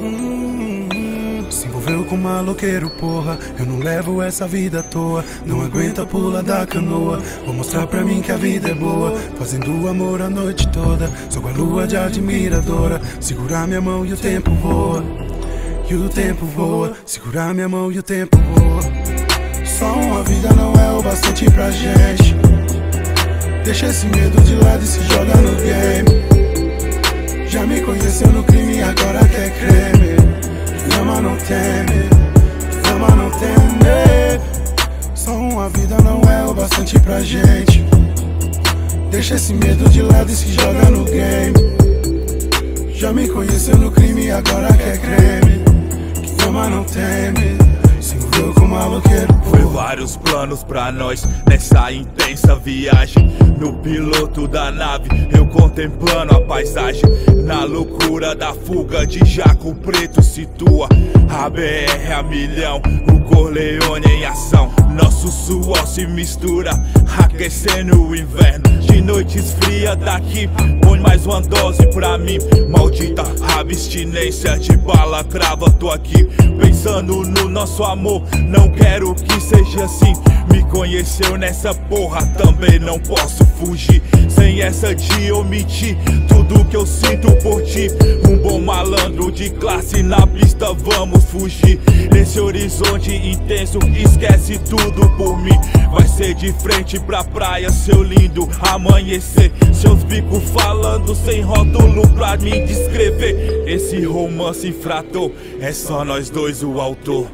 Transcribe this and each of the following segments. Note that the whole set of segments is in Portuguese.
Se envolveu com maloqueiro, porra. Eu não levo essa vida à toa. Não aguenta pular da canoa. Vou mostrar pra mim que a vida é boa. Fazendo amor a noite toda. Sou a lua de admiradora. Segurar minha mão e o tempo voa. E o tempo voa. Segurar minha mão e o tempo voa. Só uma vida não é o bastante pra gente. Deixa esse medo de lado e se joga no game. Já me conheceu no crime e agora quer creme. Que ama não teme, que ama não teme. Só uma vida não é o bastante pra gente. Deixa esse medo de lado e se joga no game. Já me conheceu no crime e agora quer creme. Que ama não teme. Se envolveu com maloqueiro. Foi vários planos pra nós nessa intensa viagem. No piloto da nave, eu contemplando a paisagem. Na loucura da fuga de Jaco Preto situa a BR a milhão, o Corleone em ação. Nosso suor se mistura, aquecendo o inverno. De noites frias daqui, põe mais uma dose pra mim. Maldita abstinência de bala crava, tô aqui pensando no nosso amor. Não quero que seja assim. Me conheceu nessa porra, também não posso fugir. Sem essa de omitir tudo que eu sinto por ti. Um bom malandro de classe na pista, vamos fugir. Nesse horizonte intenso, esquece tudo por mim. Vai ser de frente pra praia, seu lindo amanhecer. Seus bicos falando sem rótulo pra me descrever. Esse romance infrator, é só nós dois o autor.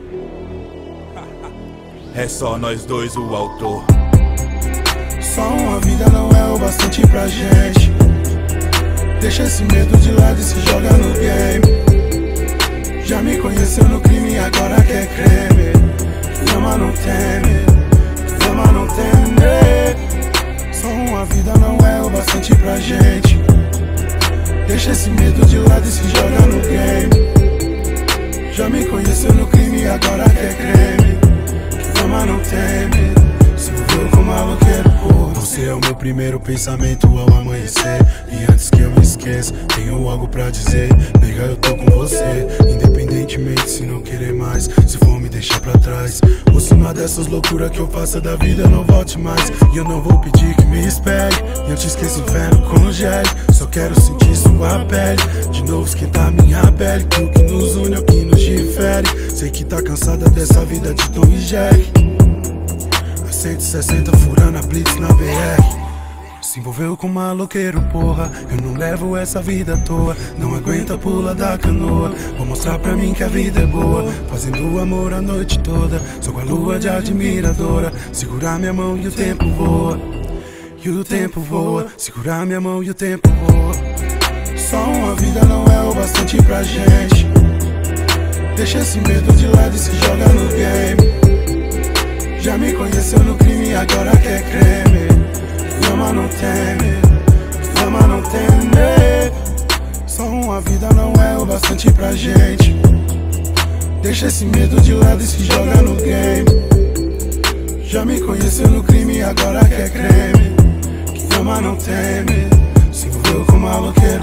É só nós dois o autor. Só uma vida não é o bastante pra gente. Deixa esse medo de lado e se joga no game. Já me conheceu no crime e agora quer creme. Que ama não teme, que ama não teme. Só uma vida não é o bastante pra gente. Deixa esse medo de lado e se joga no game. Já me conheceu no crime e agora quer creme. Que ama não teme. Se envolveu com maloqueiro, porra. Você é o meu primeiro pensamento ao amanhecer. E antes que eu me esqueça, tenho algo pra dizer. Nega, eu tô com você, independentemente se não querer mais, se for me deixar pra trás. Por cima dessas loucuras que eu faço da vida, não volte mais. E eu não vou pedir que me espere. E eu te esqueço, inferno congele. Só quero sentir sua pele de novo, esquentar minha pele. Que o que nos une é o que nos difere. Sei que tá cansada dessa vida de Tom e Jerry. 160 furando a blitz na BR. Se envolveu com maloqueiro, porra. Eu não levo essa vida à toa. Não aguenta pula da canoa. Vou mostrar pra mim que a vida é boa. Fazendo amor a noite toda. Sou a lua de admiradora. Segurar minha mão e o tempo voa. E o tempo voa. Segurar minha mão e o tempo voa. Só uma vida não é o bastante pra gente. Deixa esse medo de lado e se joga no game. Já me conheceu no crime e agora quer creme. Que ama não teme, que ama não teme. Só uma vida não é o bastante pra gente. Deixa esse medo de lado e se joga no game. Já me conheceu no crime e agora quer creme. Que ama não teme. Se envolveu com maloqueiro.